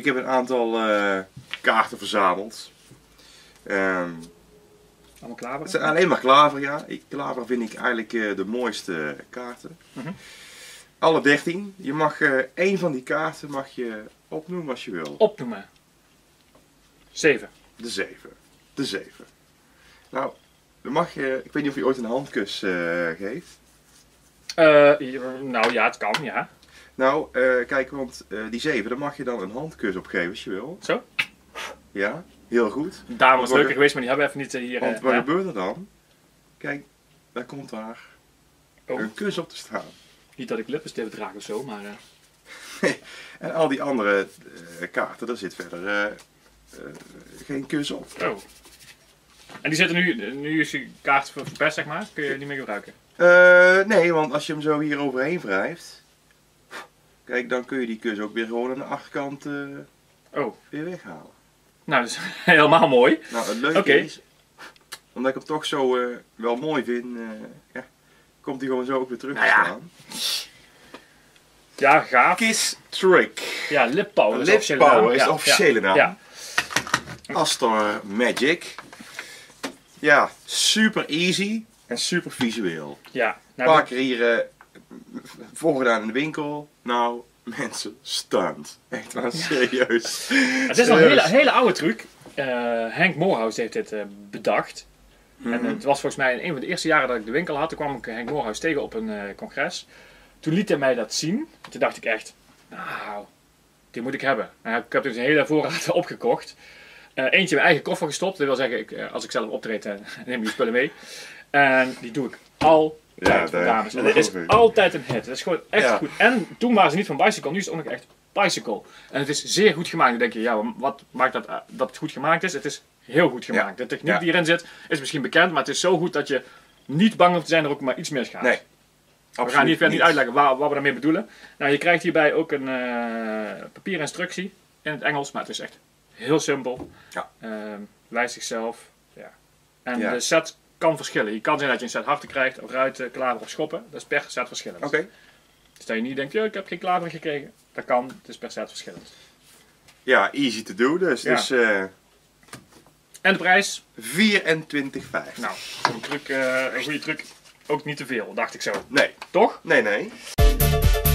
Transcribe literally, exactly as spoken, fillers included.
heb een aantal uh, kaarten verzameld. Um, Allemaal klaver? Het zijn alleen maar klaver, ja. Ik, klaver vind ik eigenlijk uh, de mooiste kaarten. Mm-hmm. Alle dertien. Je mag uh, één van die kaarten mag je opnoemen als je wil. Opnoemen. Zeven. De zeven. De zeven. Nou, dan mag je... Ik weet niet of je ooit een handkus uh, geeft. Uh, nou ja, het kan, ja. Nou, uh, kijk, want uh, die zeven, daar mag je dan een handkus op geven als je wil. Zo? Ja, heel goed. Daarom was het leuker geweest, maar die hebben we even niet hier... Want wat uh, gebeurt er dan? Kijk, daar komt daar oh. een kus op te staan. Niet dat ik lippenstift draag of zo, maar... Uh... Nee, en al die andere uh, kaarten, daar zit verder uh, uh, geen kus op. Oh. En die zitten nu, nu is die kaart verpest, zeg maar, kun je niet meer gebruiken? Uh, nee, want als je hem zo hier overheen wrijft, kijk, dan kun je die kus ook weer gewoon aan de achterkant uh, oh. weer weghalen. Nou, dat is helemaal mooi. Nou, het leuke okay. is, omdat ik hem toch zo uh, wel mooi vind, uh, ja, komt hij gewoon zo ook weer terug nou te ja. staan. Ja, gaaf. Kiss Trick. Ja, Lip Power is, Lip Power is de officiële ja. naam. Ja. Astor Magic. Ja, super easy en super visueel. Ja. Nou, een paar keer hier uh, voorgedaan in de winkel. Nou, mensen, stunt. Echt wel serieus. Ja. Het is nog een hele, hele oude truc. Uh, Henk Moorhouse heeft dit uh, bedacht. Mm-hmm. En het was volgens mij in een van de eerste jaren dat ik de winkel had. Toen kwam ik Henk Moorhouse tegen op een uh, congres. Toen liet hij mij dat zien. Toen dacht ik echt, nou, die moet ik hebben. En ik heb dus een hele voorraad opgekocht. Uh, eentje in mijn eigen koffer gestopt. Dat wil zeggen, ik, uh, als ik zelf optreed, uh, neem ik die spullen mee. En die doe ik altijd voor dames. En het is altijd een hit. Het is gewoon echt ja. goed. En toen waren ze niet van Bicycle, nu is het ook nog echt Bicycle. En het is zeer goed gemaakt. Dan denk je, ja, wat maakt dat, uh, dat het goed gemaakt is? Het is heel goed gemaakt. Ja. De techniek ja. die erin zit, is misschien bekend, maar het is zo goed dat je niet bang hoeft te zijn er ook maar iets misgaat. Nee. We gaan hier verder niet uitleggen waar, wat we daarmee bedoelen. Nou, je krijgt hierbij ook een uh, papieren instructie in het Engels, maar het is echt heel simpel. Ja. Uh, lijst zichzelf. Ja. En ja. de set kan verschillen. Je kan zijn dat je een set harten krijgt, of ruiten, klaver of schoppen. Dat is per set verschillend. Oké. Okay. Dus dat je niet denkt, ja, ik heb geen klaver gekregen. Dat kan, het is per set verschillend. Ja, easy to do dus. Ja. dus uh... En de prijs? vierentwintig vijftig. Nou, een, truc, uh, een goede truc. Ook niet te veel, dacht ik zo. Nee. Toch? Nee, nee.